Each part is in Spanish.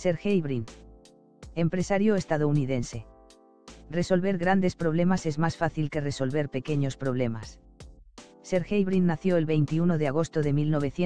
Sergey Brin. Empresario estadounidense. Resolver grandes problemas es más fácil que resolver pequeños problemas. Sergey Brin nació el 21 de agosto de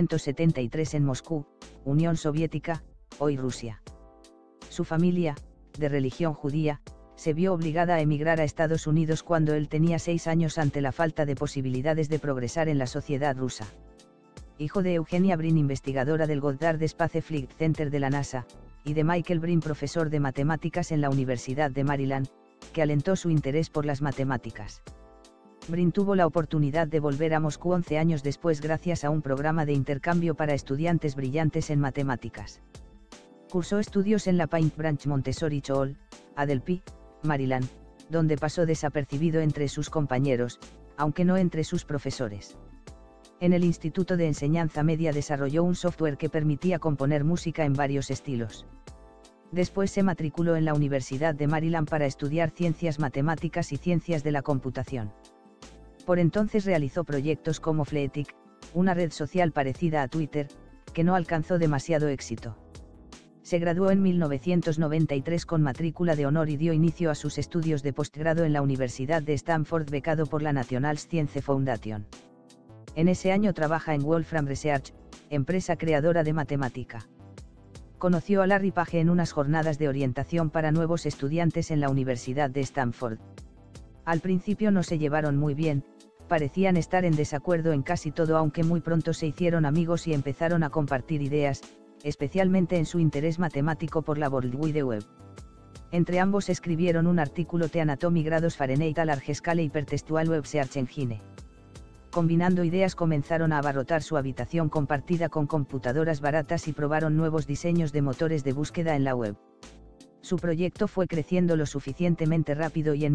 1973 en Moscú, Unión Soviética, hoy Rusia. Su familia, de religión judía, se vio obligada a emigrar a Estados Unidos cuando él tenía 6 años ante la falta de posibilidades de progresar en la sociedad rusa. Hijo de Eugenia Brin, investigadora del Goddard Space Flight Center de la NASA, y de Michael Brin, profesor de matemáticas en la Universidad de Maryland, que alentó su interés por las matemáticas. Brin tuvo la oportunidad de volver a Moscú 11 años después gracias a un programa de intercambio para estudiantes brillantes en matemáticas. Cursó estudios en la Paint Branch Montessori School, Adelphi, Maryland, donde pasó desapercibido entre sus compañeros, aunque no entre sus profesores. En el Instituto de Enseñanza Media desarrolló un software que permitía componer música en varios estilos. Después se matriculó en la Universidad de Maryland para estudiar ciencias matemáticas y ciencias de la computación. Por entonces realizó proyectos como Fleetic, una red social parecida a Twitter, que no alcanzó demasiado éxito. Se graduó en 1993 con matrícula de honor y dio inicio a sus estudios de postgrado en la Universidad de Stanford, becado por la National Science Foundation. En ese año trabaja en Wolfram Research, empresa creadora de matemática. Conoció a Larry Page en unas jornadas de orientación para nuevos estudiantes en la Universidad de Stanford. Al principio no se llevaron muy bien, parecían estar en desacuerdo en casi todo, aunque muy pronto se hicieron amigos y empezaron a compartir ideas, especialmente en su interés matemático por la World Wide Web. Entre ambos escribieron un artículo The Anatomy grados Fahrenheit a Large Scale Hypertextual Web Search Engine. Combinando ideas comenzaron a abarrotar su habitación compartida con computadoras baratas y probaron nuevos diseños de motores de búsqueda en la web. Su proyecto fue creciendo lo suficientemente rápido y en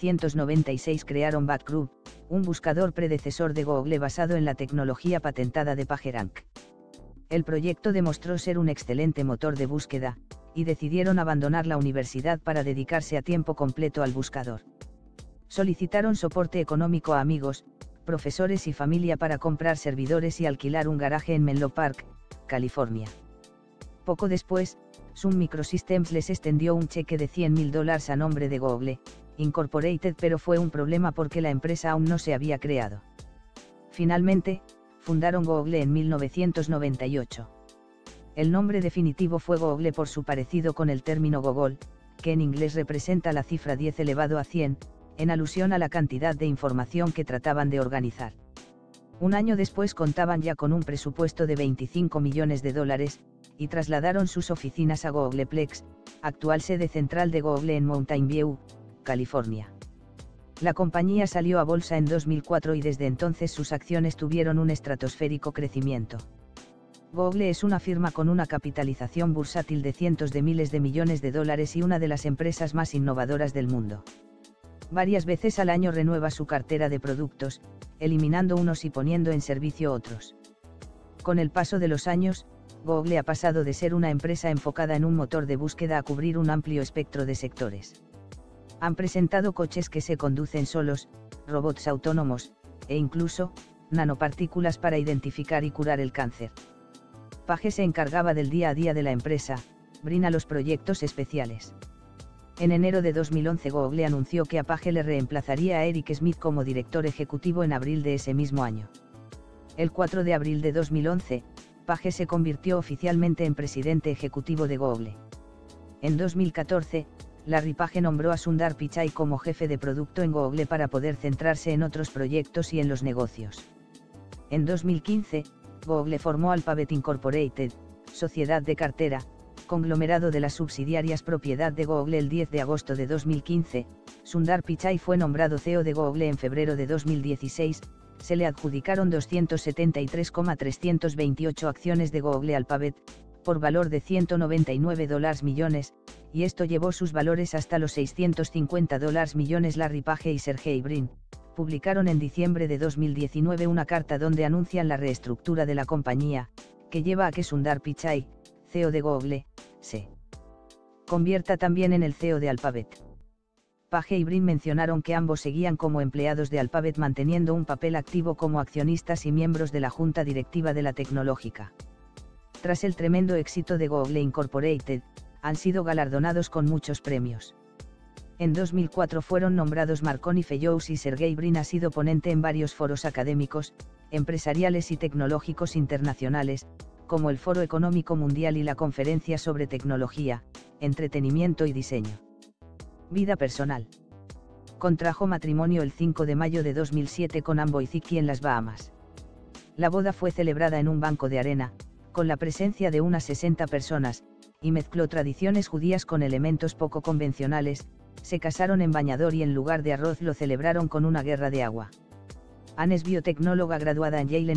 1996 crearon Backrub, un buscador predecesor de Google basado en la tecnología patentada de PageRank. El proyecto demostró ser un excelente motor de búsqueda, y decidieron abandonar la universidad para dedicarse a tiempo completo al buscador. Solicitaron soporte económico a amigos, profesores y familia para comprar servidores y alquilar un garaje en Menlo Park, California. Poco después, Sun Microsystems les extendió un cheque de $100,000 a nombre de Google Incorporated, pero fue un problema porque la empresa aún no se había creado. Finalmente, fundaron Google en 1998. El nombre definitivo fue Google por su parecido con el término Gogol, que en inglés representa la cifra 10 elevado a 100, en alusión a la cantidad de información que trataban de organizar. Un año después contaban ya con un presupuesto de $25 millones, y trasladaron sus oficinas a Googleplex, actual sede central de Google en Mountain View, California. La compañía salió a bolsa en 2004 y desde entonces sus acciones tuvieron un estratosférico crecimiento. Google es una firma con una capitalización bursátil de cientos de miles de millones de dólares y una de las empresas más innovadoras del mundo. Varias veces al año renueva su cartera de productos, eliminando unos y poniendo en servicio otros. Con el paso de los años, Google ha pasado de ser una empresa enfocada en un motor de búsqueda a cubrir un amplio espectro de sectores. Han presentado coches que se conducen solos, robots autónomos, e incluso, nanopartículas para identificar y curar el cáncer. Page se encargaba del día a día de la empresa, Brin a los proyectos especiales. En enero de 2011 Google anunció que a Page le reemplazaría a Eric Schmidt como director ejecutivo en abril de ese mismo año. El 4 de abril de 2011, Page se convirtió oficialmente en presidente ejecutivo de Google. En 2014, Larry Page nombró a Sundar Pichai como jefe de producto en Google para poder centrarse en otros proyectos y en los negocios. En 2015, Google formó Alphabet Incorporated, sociedad de cartera, conglomerado de las subsidiarias propiedad de Google. El 10 de agosto de 2015, Sundar Pichai fue nombrado CEO de Google. En febrero de 2016, se le adjudicaron 273,328 acciones de Google Alphabet, por valor de $199 millones, y esto llevó sus valores hasta los $650 millones. Larry Page y Sergey Brin publicaron en diciembre de 2019 una carta donde anuncian la reestructura de la compañía, que lleva a que Sundar Pichai, CEO de Google, se convierta también en el CEO de Alphabet. Page y Brin mencionaron que ambos seguían como empleados de Alphabet manteniendo un papel activo como accionistas y miembros de la junta directiva de la tecnológica. Tras el tremendo éxito de Google Incorporated, han sido galardonados con muchos premios. En 2004 fueron nombrados Marconi Fellows y Sergey Brin ha sido ponente en varios foros académicos, empresariales y tecnológicos internacionales, como el Foro Económico Mundial y la Conferencia sobre Tecnología, Entretenimiento y Diseño. Vida personal. Contrajo matrimonio el 5 de mayo de 2007 con Ann Wojcicki en las Bahamas. La boda fue celebrada en un banco de arena, con la presencia de unas 60 personas, y mezcló tradiciones judías con elementos poco convencionales. Se casaron en bañador y en lugar de arroz lo celebraron con una guerra de agua. Ann es biotecnóloga graduada en Yale en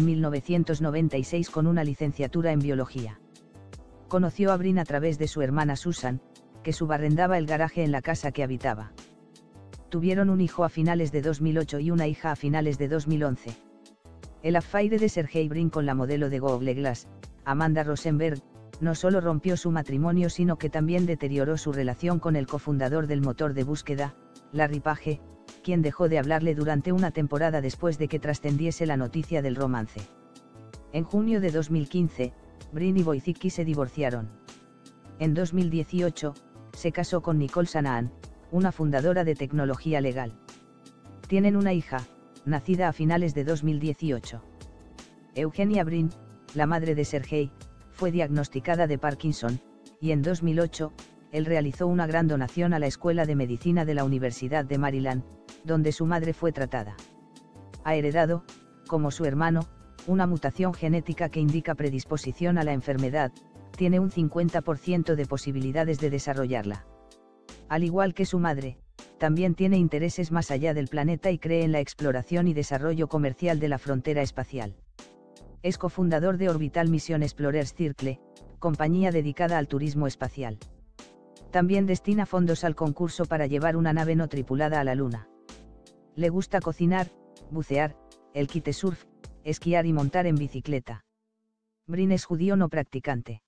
1996 con una licenciatura en biología. Conoció a Brin a través de su hermana Susan, que subarrendaba el garaje en la casa que habitaba. Tuvieron un hijo a finales de 2008 y una hija a finales de 2011. El affaire de Sergey Brin con la modelo de Google Glass, Amanda Rosenberg, no solo rompió su matrimonio sino que también deterioró su relación con el cofundador del motor de búsqueda, Larry Page, quien dejó de hablarle durante una temporada después de que trascendiese la noticia del romance. En junio de 2015, Brin y Wojcicki se divorciaron. En 2018, se casó con Nicole Shanahan, una fundadora de tecnología legal. Tienen una hija, nacida a finales de 2018. Eugenia Brin, la madre de Sergey, fue diagnosticada de Parkinson, y en 2008, él realizó una gran donación a la Escuela de Medicina de la Universidad de Maryland, donde su madre fue tratada. Ha heredado, como su hermano, una mutación genética que indica predisposición a la enfermedad, tiene un 50% de posibilidades de desarrollarla. Al igual que su madre, también tiene intereses más allá del planeta y cree en la exploración y desarrollo comercial de la frontera espacial. Es cofundador de Orbital Mission Explorers Circle, compañía dedicada al turismo espacial. También destina fondos al concurso para llevar una nave no tripulada a la Luna. Le gusta cocinar, bucear, el kitesurf, esquiar y montar en bicicleta. Brin es judío no practicante.